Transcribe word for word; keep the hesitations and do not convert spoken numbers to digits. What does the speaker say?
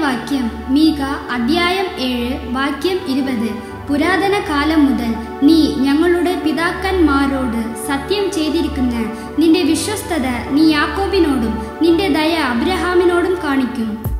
വാക്യം മീക അധ്യായം ഏഴ് വാക്യം ഇരുപത്. പുരാതന കാലം മുതൽ നീ ഞങ്ങളുടെ പിതാക്കന്മാരോട് സത്യം ചെയ്തിരിക്കുന്ന നിന്റെ വിശ്വസ്തത നീ യാക്കോബിനോടും നിന്റെ ദയ അബ്രഹാമിനോടും കാണിക്കും.